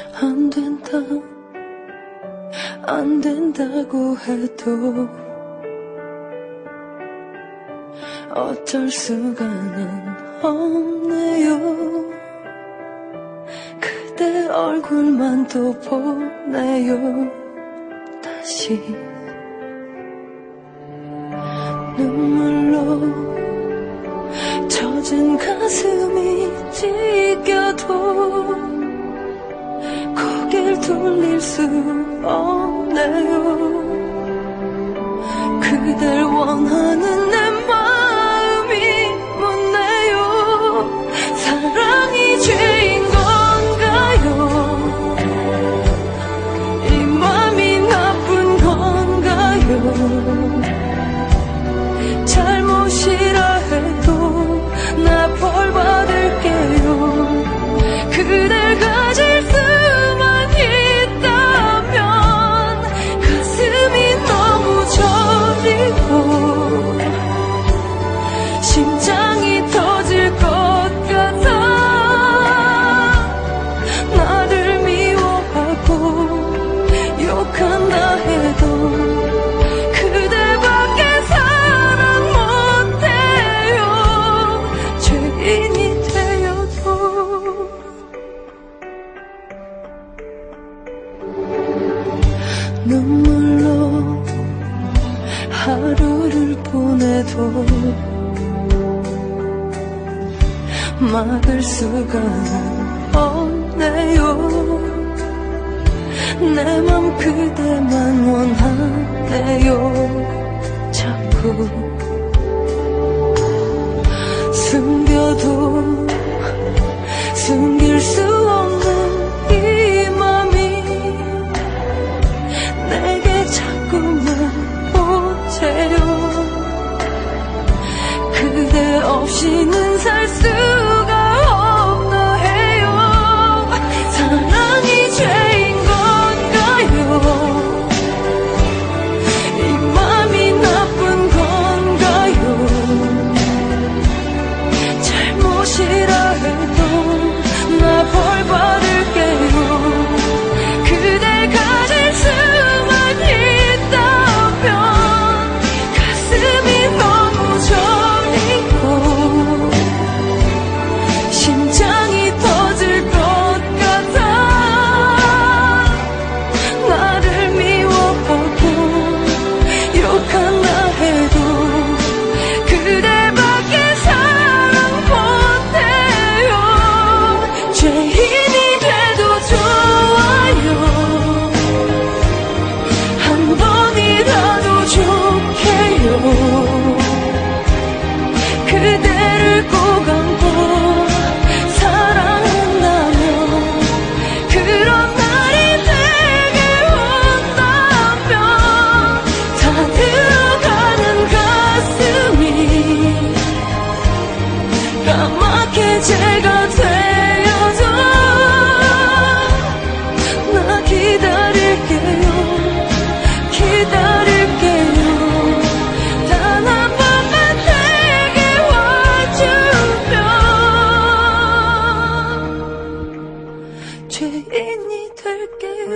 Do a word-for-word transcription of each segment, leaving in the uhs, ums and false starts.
안 된다 안 된다고 해도 어쩔 수가는 없네요. 그대 얼굴만 또 보네요. 다시 눈물로 젖은 가슴이 찢겨도 고개를 돌릴 수 없네요. 그댈 원하는 내 마음이 묻네요. 사랑이 죄인 건가요? 이 맘이 나쁜 건가요? 잘못이라 해도 나 벌 받을게요. 그댈 가질 수만 있다면 가슴이 너무 저리고 심장이 터질 것 같아. 나를 미워하고 욕한다 해도 그대밖에 사랑 못해요. 죄인이 되어도 눈물로 하루를 보내도 막을 수가는 없네요. 내 맘 그대만 원하네요. 자꾸 숨겨도 숨길 수 없는 이 맘이 내게 자꾸만 오세요. 그대 없이는 살 수가 없나 해요. 사랑이 죄인 건가요? 이 맘이 나쁜 건가요? 잘못이라 해도 나 벌 받을게요. 그댈 가질 수만 있다면 가슴이 너무 저리고 심장이 터질 것 같아. 나를 미워하고 욕한다 해도 그대밖에 사랑 못해요. 죄인이 돼도 좋아요. 한 번이라도 좋게요. 그대를 꼭 안고 사랑한다면 그런 날이 내게 온다면 다 들어가는 가슴이 까맣게 제가 되어도 나 기다릴게요. 기다릴게요. 단 한 번만 내게 와주면 죄인이 될게요.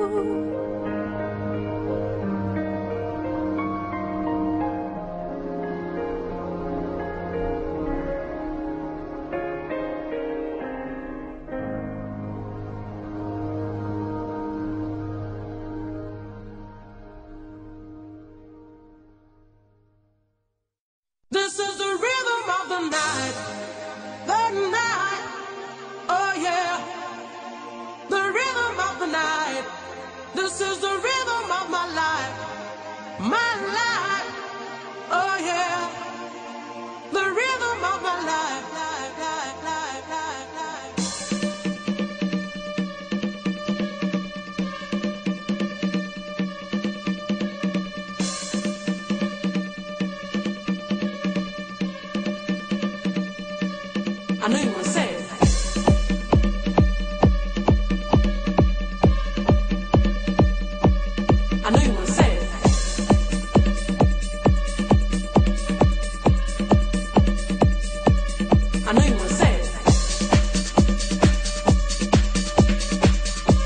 This is the rhythm of the night, the night, oh yeah, the rhythm of the night. This is the rhythm of my life, my life, oh yeah, the rhythm of my life, life, life, life, life, life. I know you want to say it. I know you want to say it. I know you want to say it.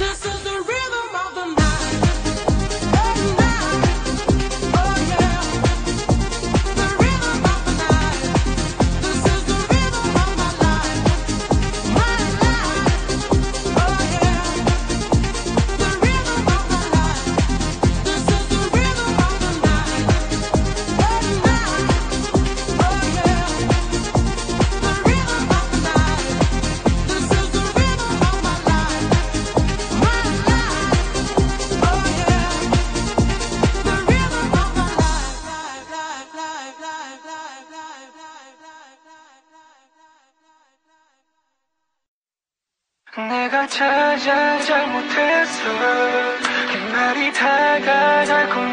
This is the rhythm of the night. The night. Oh yeah. The rhythm of the night. This is the rhythm of my life. My life. Oh yeah. The rhythm of my life. This is the rhythm of the night. The night. Oh yeah. The rhythm of the night. This is the rhythm of my life. My life. Oh yeah. The rhythm of my life. Life, life, life, life, life, life, life, life, life. 내가 찾아 잘못했어 그 말이 다가 달콤